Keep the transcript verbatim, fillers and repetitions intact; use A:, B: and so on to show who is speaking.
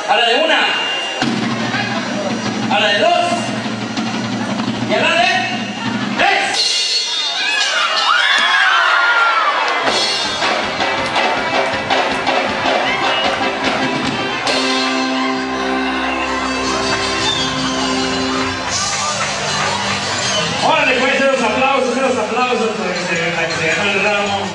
A: A la de una. A la de dos. Y a la de tres. Órale, pues, los aplausos, los aplausos para que se, para que se ganó el ramo.